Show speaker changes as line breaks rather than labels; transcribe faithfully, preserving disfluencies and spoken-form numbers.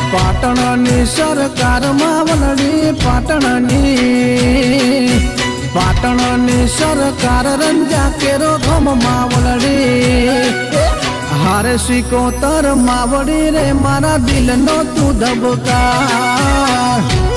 पाटणनी सरकार मावलडी पाटणनी पाटणनी सरकार रंजा केरो घम मावलडी हारे सिकोतर मावड़ी रे मारा दिल नो तू धबकार।